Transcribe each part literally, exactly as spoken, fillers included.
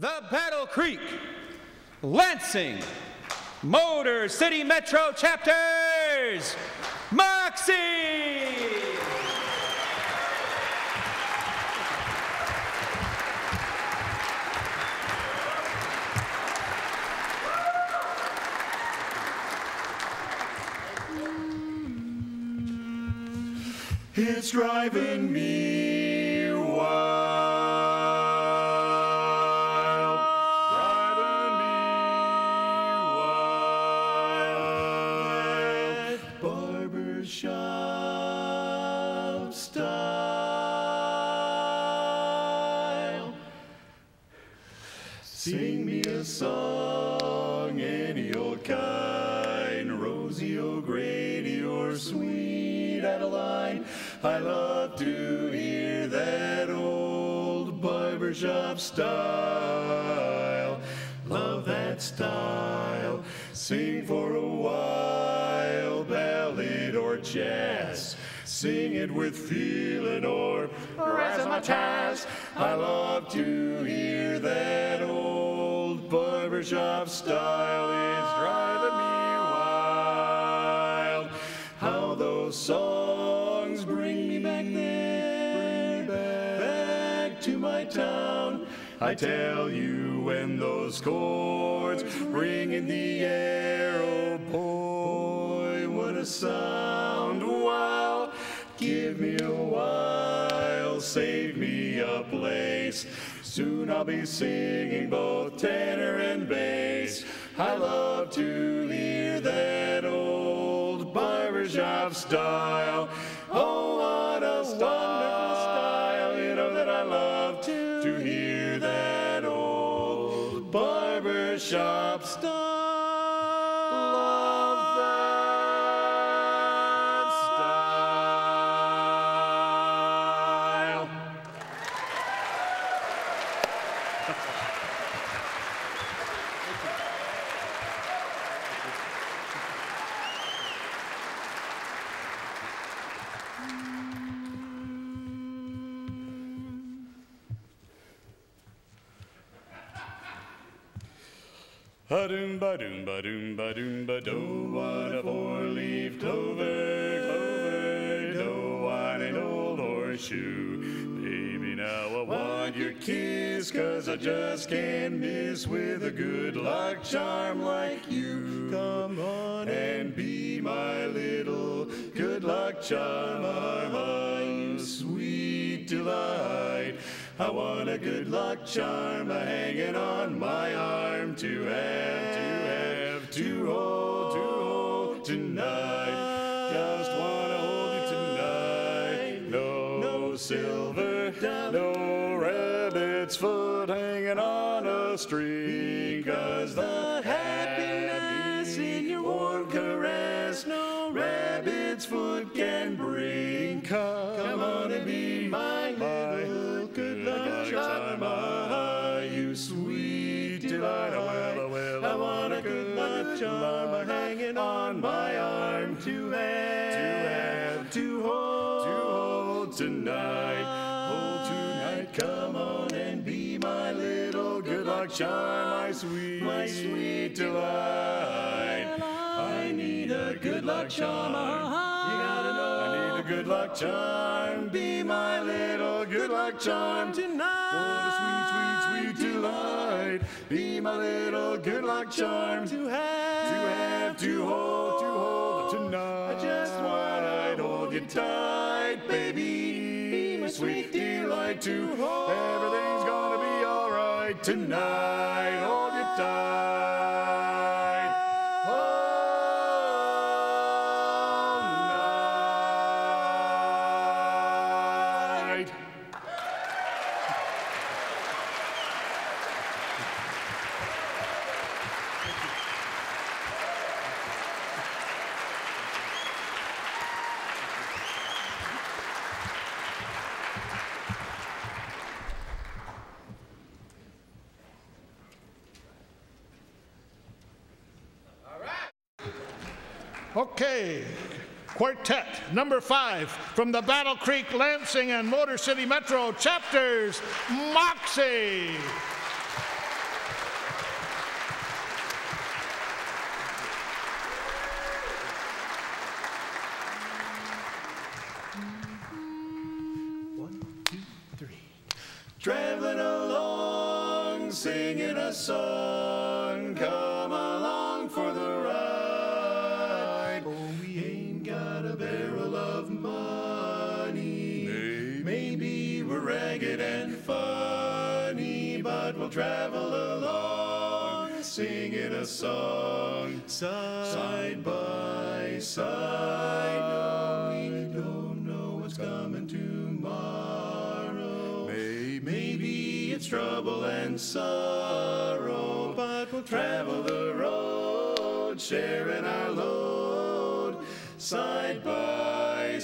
the Battle Creek, Lansing, Motor City Metro Chapters, Moxie! It's driving me wild, driving me wild, barbershop style. Sing me a song, any old kind, Rosie O'Grady or Sweet Adeline. I love to hear that old barbershop style. Love that style. Sing for a while, ballad or jazz. Sing it with feeling or razzmatazz. I love to hear that old barbershop style. It's driving me wild. How those songs bring me back there, back to my town. I tell you, when those chords ring in the air, oh boy, what a sound. Wow, give me a while, save me a place. Soon I'll be singing both tenor and bass. I love to hear that old barbershop style. Oh, what a style, you know that I love to, to hear that old barbershop style. Love that style. Ba-doom, ba-doom, ba-doom, ba-doom, ba-do, want a four-leaf clover, clover, do want an old horseshoe. Baby, now I want your kiss, 'cause I just can't miss with a good luck charm like you. Come on and be my little good luck charm, my sweet delight. I want a good luck charm hanging on my arm to have, to have, to hold, to hold tonight. Just wanna hold you tonight. No, no silver, no rabbit's foot hanging on a string. 'Cause the happiness in your warm caress, no rabbit's foot can bring. Come, come on and be my little good luck charm, you sweet delight. I want a good luck charm hanging on my arm to have, to have, to hold, to hold tonight. Hold tonight, come on and be my little good luck charm, my sweet, my sweet delight. I need a good luck charm. You gotta know I need a good luck charm. Be my little good luck charm tonight. What a sweet, sweet, sweet delight. Be my little good luck charm to have, to have, to hold, to hold tonight. I just wanna hold you tight, baby. Be my sweet delight to hold. Everything's gonna be alright tonight. Hold you tight. Okay, quartet number five from the Battle Creek, Lansing, and Motor City Metro Chapters, Moxie. traveling along, singing a song. Come along for the ride. Oh, we ain't got a barrel of money. Maybe we're ragged and funny, but we'll travel along, singing a song, side by side. No, we don't know what's coming tomorrow. Maybe it's trouble and sorrow, but we'll travel the road, sharing our load, side by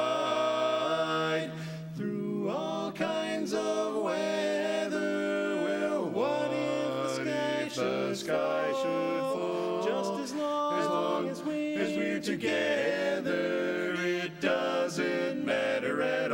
side, through all kinds of weather. Well, what if the sky should fall? Just as long as, long as, we, as we're together, it doesn't matter at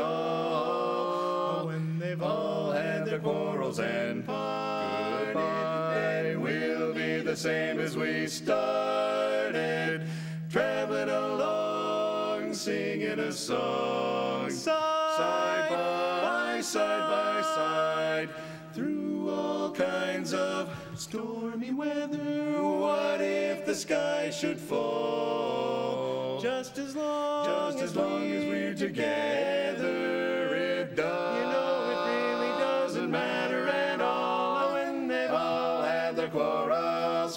all. When they've all had their quarrels and parted, then we'll be the same as we started, traveling along, singing a song, side by side by side, through all kinds of stormy weather. What if the sky should fall? Just as long, just as, as long as we're together, it does. You know it really doesn't matter at all. When they've all had their quarrels,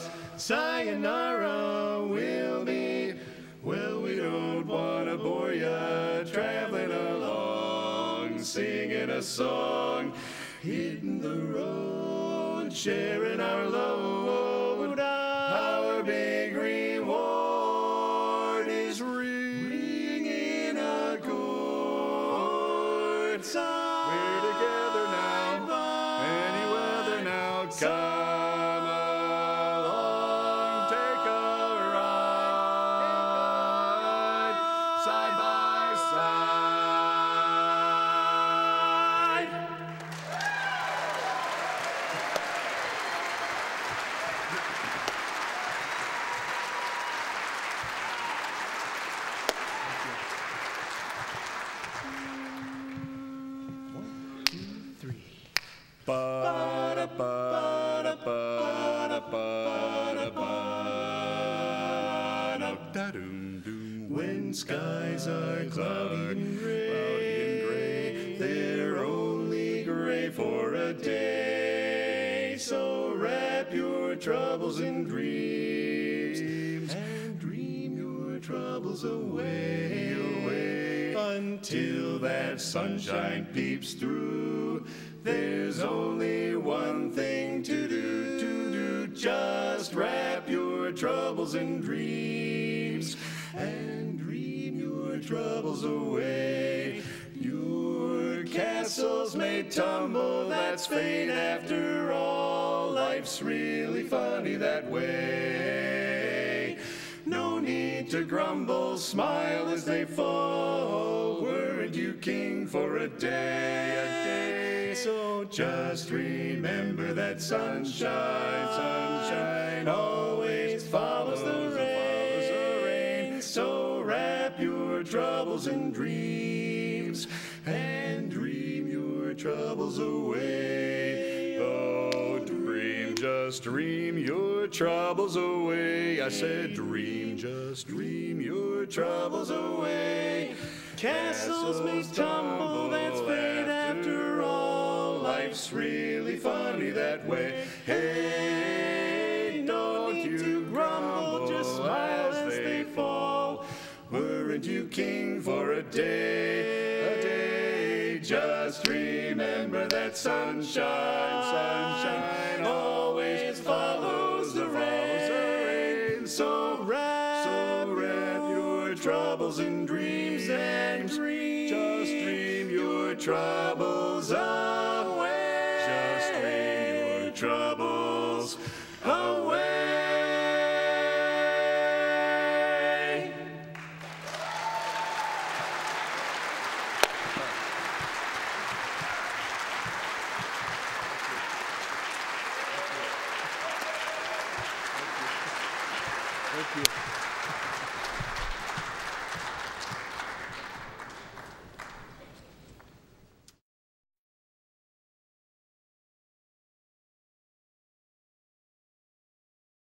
sayonara will be. Well, we don't want to bore ya, traveling along, singing a song, hitting the road, sharing our load. Our big reward is ringing a chord. We're together now, any weather now. Come along, take a ride, side by side. When skies are cloudy and gray, they're only gray for a day. So wrap your troubles in dreams and dream your troubles away, away, until that sunshine peeps through. There's only one thing to do, to do. Just wrap your troubles in dreams and dream your troubles away. Your castles may tumble, that's fate after all. Life's really funny that way. No need to grumble, smile as they fall. Weren't you king for a day, a day? So just remember that sunshine, sunshine always follows the rain. So wrap your troubles in dreams and dream your troubles away. Oh, dream, just dream your troubles away. I said dream, just dream your troubles away. Castles may tumble, that's fate after all. Life's really funny that way. Hey, don't you grumble, just smile as they fall. Weren't you king for a day, a day? Just remember that sunshine, sunshine always follows the rain. So wrap, so wrap your troubles in dreams and dream. Just dream your troubles away. Just dream your troubles away. Thank you.